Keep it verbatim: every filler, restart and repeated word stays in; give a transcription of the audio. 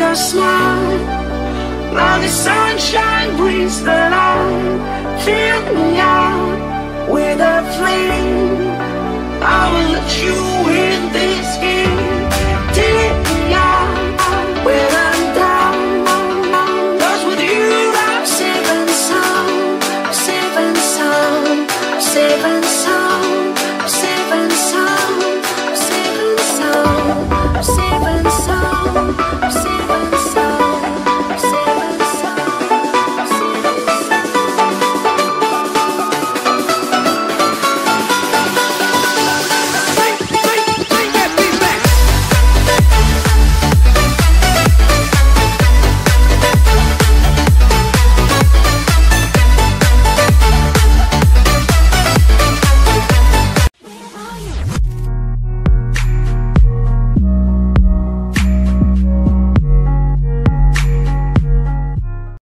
your smile. Now the sunshine brings the light. Fill me out with a flame.